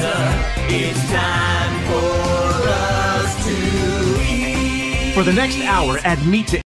It's time for us to eat. For the next hour, add meat to